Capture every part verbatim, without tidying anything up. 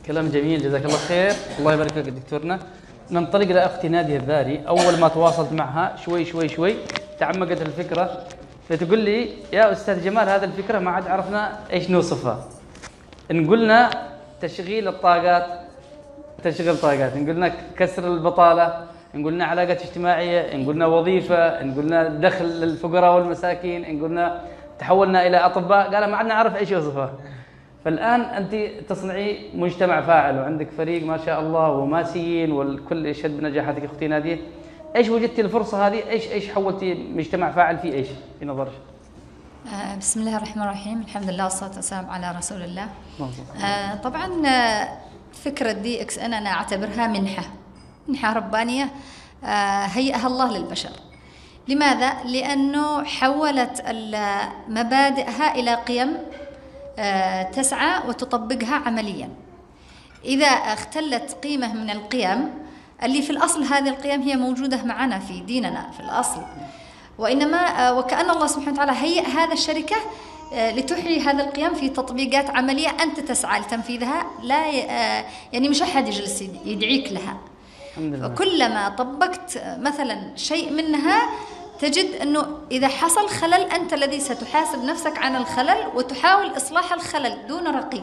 كلام جميل، جزاك الله خير. الله يبارك فيك دكتورنا. ننطلق إلى أختي نادية الذاري. أول ما تواصلت معها شوي شوي شوي تعمقت الفكرة، فتقول لي يا أستاذ جمال هذه الفكرة ما عاد عرفنا إيش نوصفها. إن قلنا تشغيل الطاقات، تشغيل طاقات، إن قلنا كسر البطالة، إن قلنا علاقات اجتماعية، إن قلنا وظيفة، إن قلنا دخل للفقراء والمساكين، إن قلنا تحولنا إلى أطباء، قال ما عاد نعرف إيش يوصفها. فالآن أنت تصنعي مجتمع فاعل وعندك فريق ما شاء الله وماسيين والكل يشهد بنجاحاتك أختي نادية. إيش وجدتي الفرصة هذه؟ إيش إيش حولتي مجتمع فاعل في إيش في نظرك؟ آه بسم الله الرحمن الرحيم، الحمد لله والصلاة والسلام على رسول الله. آه طبعا آه فكرة دي إكس إن أنا أعتبرها منحة، منحة ربانية آه هيئها الله للبشر. لماذا؟ لأنه حولت مبادئها إلى قيم تسعى وتطبقها عمليا. إذا اختلت قيمة من القيم اللي في الأصل، هذه القيم هي موجودة معنا في ديننا في الأصل، وإنما وكأن الله سبحانه وتعالى هيئ هذا الشركة لتحيي هذه القيم في تطبيقات عملية أنت تسعى لتنفيذها، لا يعني مش أحد يجلس يدعيك لها. كلما طبقت مثلا شيء منها تجد أنه إذا حصل خلل أنت الذي ستحاسب نفسك عن الخلل وتحاول إصلاح الخلل دون رقيب.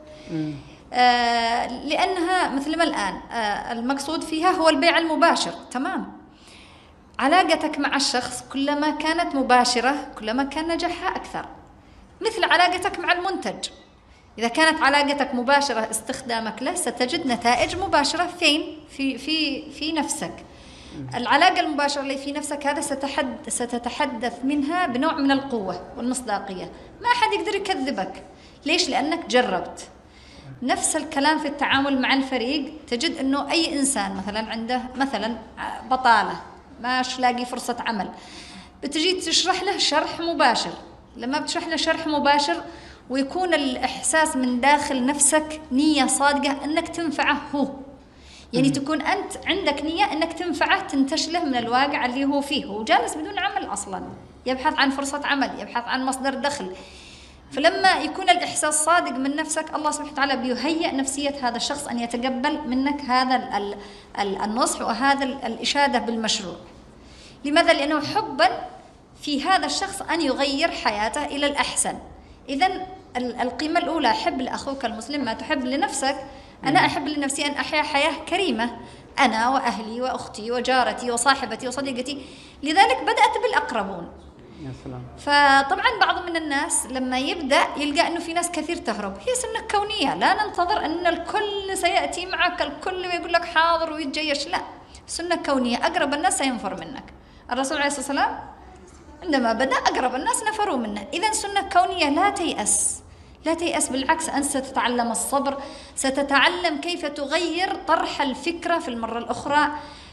آه لأنها مثل ما الآن آه المقصود فيها هو البيع المباشر. تمام، علاقتك مع الشخص كلما كانت مباشرة كلما كان نجاحها أكثر، مثل علاقتك مع المنتج. إذا كانت علاقتك مباشرة استخدامك له ستجد نتائج مباشرة فين؟ في, في, في نفسك. العلاقة المباشرة اللي في نفسك هذا ستحد ستتحدث منها بنوع من القوة والمصداقية، ما أحد يقدر يكذبك. ليش؟ لأنك جربت. نفس الكلام في التعامل مع الفريق. تجد أنه أي إنسان مثلا عنده مثلا بطالة، ماش لاقي فرصة عمل، بتجي تشرح له شرح مباشر. لما بتشرح له شرح مباشر ويكون الإحساس من داخل نفسك نية صادقة أنك تنفعه هو، يعني تكون أنت عندك نية أنك تنفعه، تنتشله من الواقع اللي هو فيه. هو جالس بدون عمل أصلا، يبحث عن فرصة عمل، يبحث عن مصدر دخل. فلما يكون الإحساس صادق من نفسك، الله سبحانه وتعالى بيهيئ نفسية هذا الشخص أن يتقبل منك هذا النصح وهذا الإشادة بالمشروع. لماذا؟ لأنه حبا في هذا الشخص أن يغير حياته إلى الأحسن. إذن القيمة الأولى، حب لأخوك المسلم ما تحب لنفسك. أنا أحب لنفسي أن أحيا حياة كريمة، أنا وأهلي وأختي وجارتي وصاحبتي وصديقتي. لذلك بدأت بالأقربون. يا سلام. فطبعا بعض من الناس لما يبدأ يلقى أنه في ناس كثير تهرب. هي سنة كونية، لا ننتظر أن الكل سيأتي معك، الكل ويقول لك حاضر ويتجيش، لا، سنة كونية. أقرب الناس سينفر منك. الرسول عليه الصلاة والسلام عندما بدأ أقرب الناس نفروا منه. إذن سنة كونية، لا تيأس، لا تيأس، بالعكس أنت ستتعلم الصبر، ستتعلم كيف تغير طرح الفكرة في المرة الأخرى.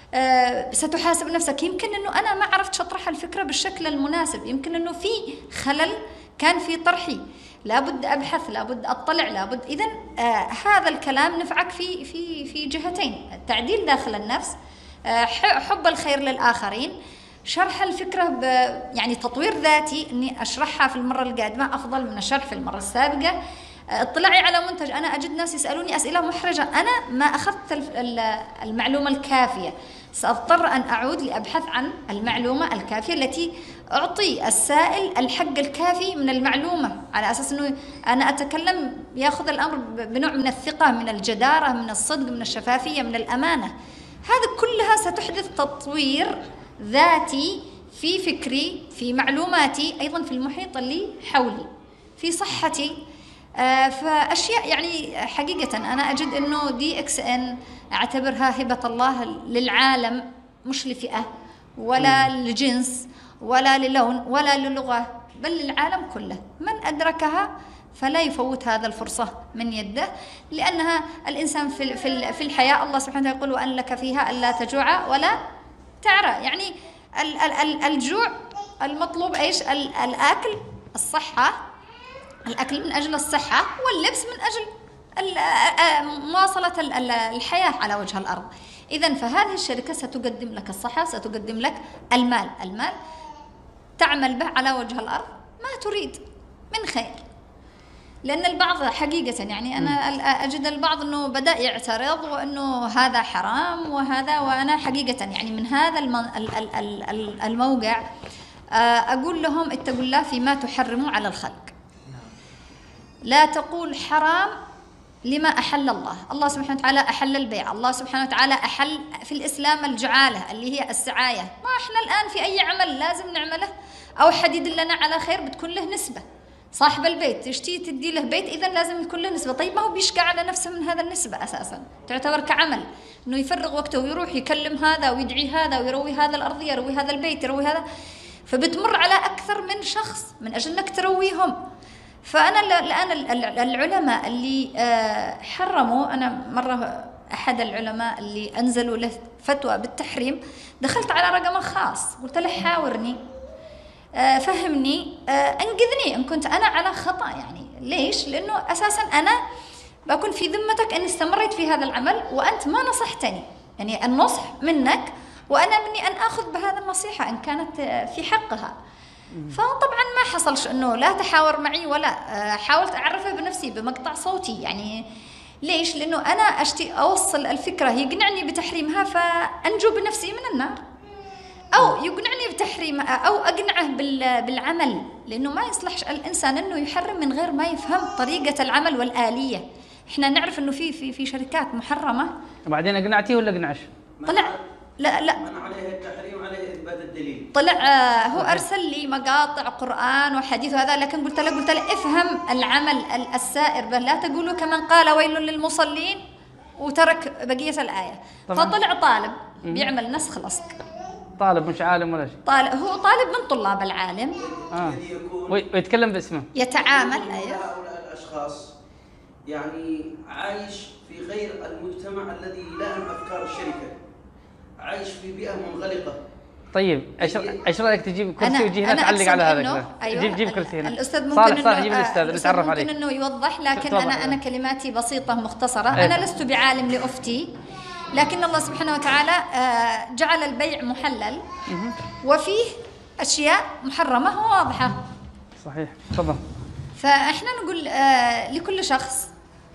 أه ستحاسب نفسك، يمكن أنه أنا ما عرفت أطرح الفكرة بالشكل المناسب، يمكن أنه في خلل كان في طرحي، لابد أبحث، لابد أطلع، لابد. إذن أه هذا الكلام نفعك في في في جهتين: التعديل داخل النفس، أه حب الخير للآخرين، شرح الفكرة ب يعني تطوير ذاتي، إني أشرحها في المرة القادمة أفضل من الشرح في المرة السابقة. اطلاعي على منتج، أنا أجد ناس يسألوني أسئلة محرجة، أنا ما أخذت المعلومة الكافية، سأضطر أن أعود لأبحث عن المعلومة الكافية التي أعطي السائل الحق الكافي من المعلومة، على أساس أنه أنا أتكلم يأخذ الأمر بنوع من الثقة، من الجدارة، من الصدق، من الشفافية، من الأمانة. هذه كلها ستحدث تطوير ذاتي في فكري، في معلوماتي، أيضا في المحيط اللي حولي، في صحتي. آه فأشياء يعني حقيقة أنا أجد أنه دي إكس إن أعتبرها هبة الله للعالم، مش لفئة ولا لجنس ولا للون ولا للغة، بل للعالم كله. من أدركها فلا يفوت هذا الفرصة من يده، لأنها الإنسان في في الحياة الله سبحانه وتعالى يقول: وأن لك فيها ألا تجوع ولا تعرى. يعني الجوع المطلوب إيش؟ الأكل، الصحة، الأكل من أجل الصحة، واللبس من أجل مواصلة الحياة على وجه الأرض. إذن فهذه الشركة ستقدم لك الصحة، ستقدم لك المال، المال تعمل به على وجه الأرض ما تريد من خير. لأن البعض حقيقة يعني أنا أجد البعض أنه بدأ يعترض وأنه هذا حرام وهذا، وأنا حقيقة يعني من هذا الموقع أقول لهم اتقوا الله فيما تحرموا على الخلق. لا تقول حرام لما أحل الله. الله سبحانه وتعالى أحل البيع، الله سبحانه وتعالى أحل في الإسلام الجعالة اللي هي السعاية. ما إحنا الآن في أي عمل لازم نعمله أو حد يدلنا على خير بتكون له نسبة. صاحب البيت تشتي تدي له بيت، إذا لازم يكون له نسبة. طيب ما هو بيشقى على نفسه من هذا النسبة أساسا، تعتبر كعمل إنه يفرغ وقته ويروح يكلم هذا ويدعي هذا ويروي هذا الأرضية، يروي هذا البيت، يروي هذا، فبتمر على أكثر من شخص من أجل إنك ترويهم. فأنا الآن العلماء اللي حرموا، أنا مرة أحد العلماء اللي أنزلوا له فتوى بالتحريم دخلت على رقمه خاص قلت له حاورني، فهمني، أنقذني إن كنت أنا على خطأ. يعني ليش؟ لأنه أساسا أنا بكون في ذمتك أن استمريت في هذا العمل وأنت ما نصحتني، يعني النصح منك وأنا مني أن أخذ بهذا النصيحة إن كانت في حقها. فطبعا ما حصلش انه لا تحاور معي ولا حاولت اعرفه بنفسي بمقطع صوتي. يعني ليش؟ لانه انا اشتي اوصل الفكره يقنعني بتحريمها فانجو بنفسي من النار، او يقنعني بتحريمها او اقنعه بالعمل، لانه ما يصلحش الانسان انه يحرم من غير ما يفهم طريقه العمل والاليه. احنا نعرف انه في في في شركات محرمه. وبعدين اقنعتيه ولا اقنعش؟ طلع لا لا من عليه التحريم عليه اثبات الدليل. طلع آه هو ارسل لي مقاطع قران وحديث وهذا، لكن قلت له قلت له افهم العمل السائر به، لا تقولوا كمن قال ويل للمصلين وترك بقيه الايه. طبعا. فطلع طالب بيعمل نسخ لصق. طالب مش عالم ولا شيء؟ طالب، هو طالب من طلاب العالم. اه ويتكلم باسمه، يتعامل. ايوه هؤلاء الاشخاص يعني عايش في غير المجتمع الذي يلائم افكار الشركه، عايش في بيئة منغلقة. طيب ايش ايش رايك تجيب كرسي وجي هنا تعلق على هذا؟ أيوة جيب جيب كرسي هنا. الاستاذ ممكن صالح صالح جيب الاستاذ نتعرف عليه. ممكن انه يوضح، لكن انا انا كلماتي بسيطة مختصرة. أيه. انا لست بعالم لافتي، لكن الله سبحانه وتعالى جعل البيع محلل وفيه اشياء محرمة وواضحة. صحيح، تفضل. فاحنا نقول لكل شخص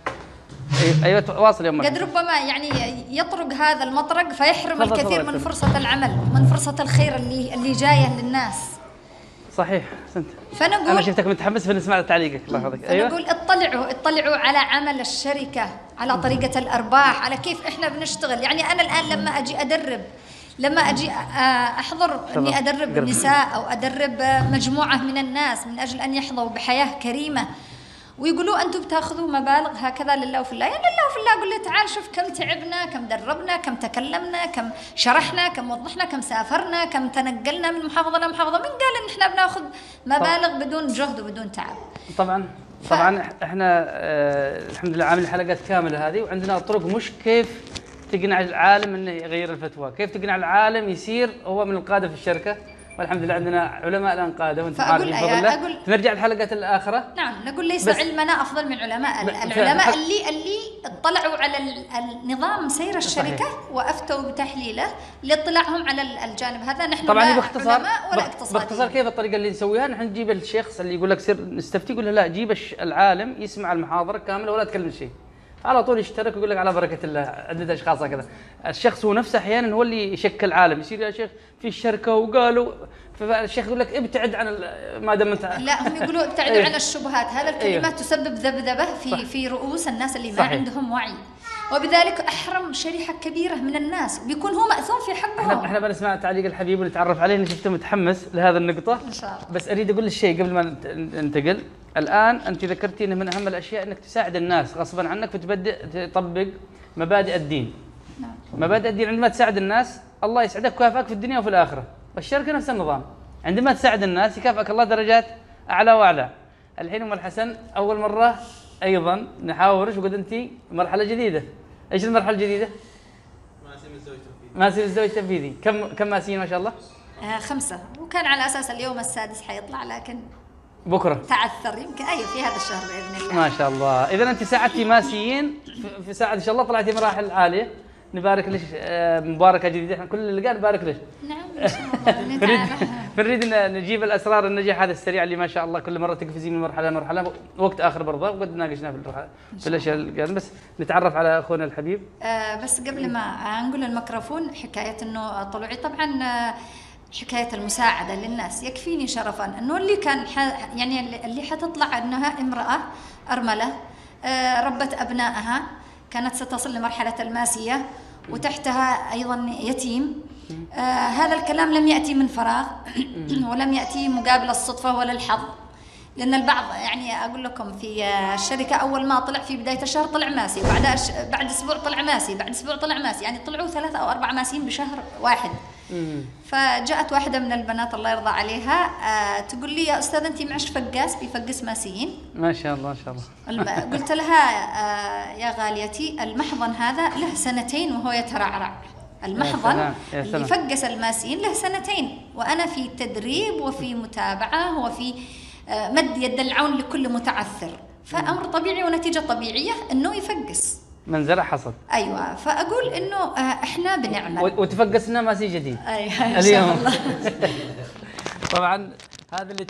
ايوه واصل يا ام قد ربما يعني يطرق هذا المطرق فيحرم الكثير من فرصة العمل ومن فرصة الخير اللي اللي جايه للناس. صحيح، احسنت. فنقول انا شفتك متحمس فنسمع تعليقك. الله يحفظك. ايوه فنقول اطلعوا اطلعوا على عمل الشركة، على طريقة الارباح، على كيف احنا بنشتغل. يعني انا الان لما اجي ادرب لما اجي احضر اني ادرب النساء او ادرب مجموعة من الناس من اجل ان يحظوا بحياة كريمة، ويقولوا أنتم بتاخذوا مبالغ هكذا لله وفي الله. يعني لله وفي الله أقول له تعال شوف كم تعبنا، كم دربنا، كم تكلمنا، كم شرحنا، كم وضحنا، كم سافرنا، كم تنقلنا من محافظة لمحافظة. من قال إن إحنا بناخذ مبالغ بدون جهد وبدون تعب؟ طبعا طبعا ف... إحنا آه الحمد لله عاملين حلقات كاملة هذه، وعندنا طرق مش كيف تقنع العالم إنه يغير الفتوى، كيف تقنع العالم يصير هو من القادة في الشركة. والحمد لله عندنا علماء الان قاده وانت عارف بفضل الله. نرجع الحلقات الاخره. نعم نقول ليس علمنا افضل من علماء العلماء اللي اللي اطلعوا على النظام سير الشركه. صحيح. وافتوا بتحليله لاطلاعهم على الجانب هذا. نحن طبعا لا باختصار علماء ولا اقتصاديين. باختصار كيف الطريقه اللي نسويها؟ نحن نجيب الشخص اللي يقول لك سر نستفتي، يقول له لا جيب العالم يسمع المحاضره كامله ولا تكلم شيء، على طول يشترك ويقول لك على بركه الله. عدة اشخاص هكذا. الشخص هو نفسه احيانا هو اللي يشكل عالم، يصير يا شيخ في الشركه وقالوا، فالشيخ يقول لك ابتعد عن ما دام انت. لا هم يقولوا ابتعدوا عن الشبهات. هذا الكلمات تسبب ذبذبه في صح. في رؤوس الناس اللي ما صحيح. عندهم وعي، وبذلك احرم شريحه كبيره من الناس، بيكون هو ماثوم في حقهم. احنا احنا بنسمع تعليق الحبيب اللي تعرف عليه، انا شفته متحمس لهذا النقطه ان شاء الله. بس اريد اقول الشيء قبل ما ننتقل. الان انت ذكرتي انه من اهم الاشياء انك تساعد الناس غصبا عنك، فتبدأ تطبق مبادئ الدين. نعم. مبادئ الدين عندما تساعد الناس الله يسعدك ويكافئك في الدنيا وفي الاخره، والشركه نفس النظام، عندما تساعد الناس يكافئك الله درجات اعلى واعلى. الحين ام الحسن اول مره ايضا نحاورش، وقد انت مرحله جديده. ايش المرحله الجديده؟ ماسين الزوج تنفيذي. ماسين الزوج تنفيذي. كم كم ماسين ما شاء الله؟ آه خمسه، وكان على اساس اليوم السادس حيطلع لكن بكره تعثر يمكن. ايوه في هذا الشهر باذن الله. ما شاء الله. اذا انت ساعدتي ماسيين في ساعه ان شاء الله طلعتي مراحل عاليه. نبارك لك مباركه جديده، احنا كل اللي قال نبارك لك. نعم ان شاء الله. نريد فنريد ان نجيب الاسرار النجاح هذا السريع اللي ما شاء الله كل مره تقفزين من مرحله لمرحله، وقت اخر برضه وقد ناقشنا في الرح- في الاشياء القادمة. بس نتعرف على اخونا الحبيب. آه بس قبل ما نقول الميكروفون، حكايه انه طلوعي طبعا آه، حكايه المساعده للناس يكفيني شرفا انه اللي كان ح يعني اللي حتطلع انها امراه ارمله آه ربت ابنائها، كانت ستصل لمرحله الماسيه وتحتها ايضا يتيم. آه هذا الكلام لم ياتي من فراغ ولم ياتي مقابل الصدفه ولا الحظ، لان البعض يعني اقول لكم في الشركه اول ما طلع في بدايه الشهر طلع ماسي، وبعد أش... بعد اسبوع طلع ماسي، بعد اسبوع طلع ماسي، يعني طلعوا ثلاثه او اربع ماسين بشهر واحد. فجاءت واحده من البنات الله يرضى عليها آه تقول لي يا استاذ انت معش فقاس بيفقس ماسيين؟ ما شاء الله ما شاء الله. الم... قلت لها آه يا غاليتي المحضن هذا له سنتين وهو يترعرع. المحضن سلام، يا اللي سلام. فقس الماسين له سنتين، وانا في تدريب وفي متابعه وفي آه، مد يد العون لكل متعثر، فامر طبيعي ونتيجه طبيعيه انه يفقس. من زرع حصد. ايوه، فاقول انه آه، احنا بنعمل. و- وتفقسنا ماسي جديد ايوه ان شاء اليوم. الله. طبعا هذا اللي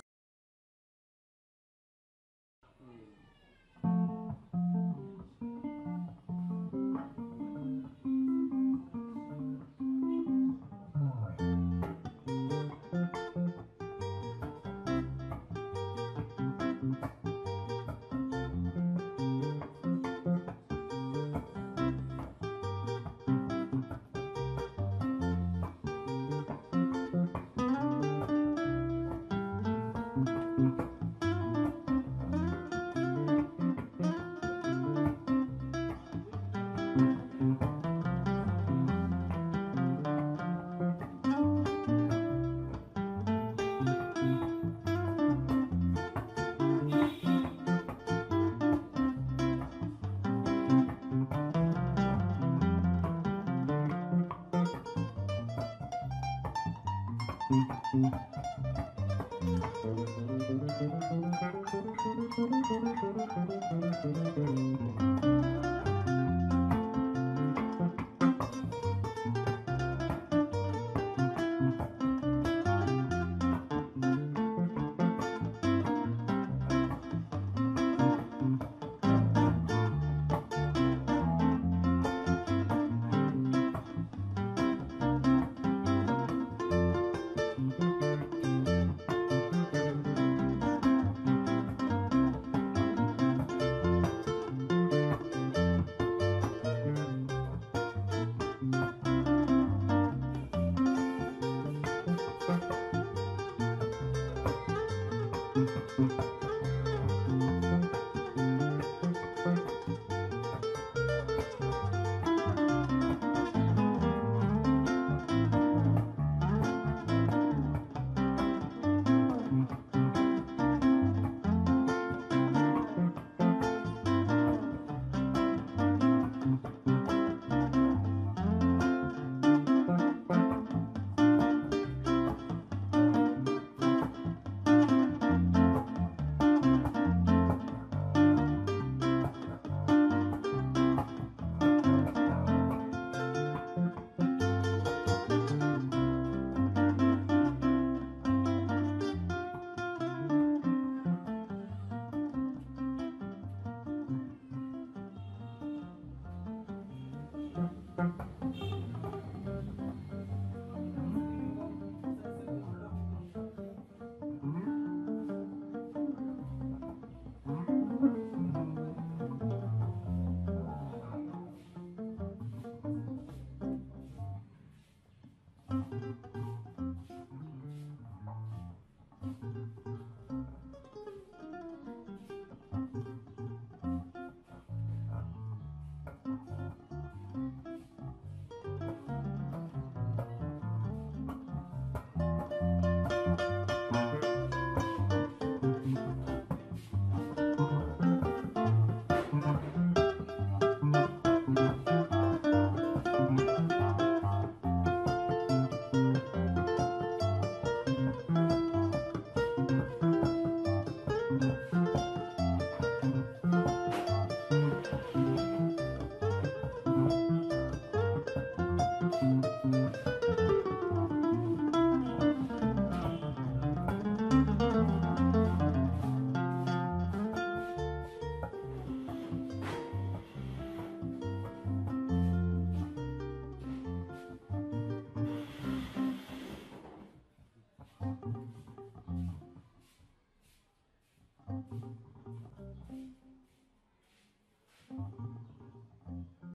Thank you.